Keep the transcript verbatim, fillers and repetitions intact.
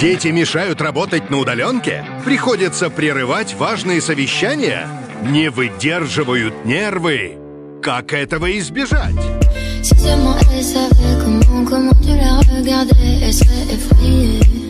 Дети мешают работать на удаленке? Приходится прерывать важные совещания? Не выдерживают нервы? Как этого избежать? Si seulement elle savait comment, comment tu la regardais, elle serait effrayée.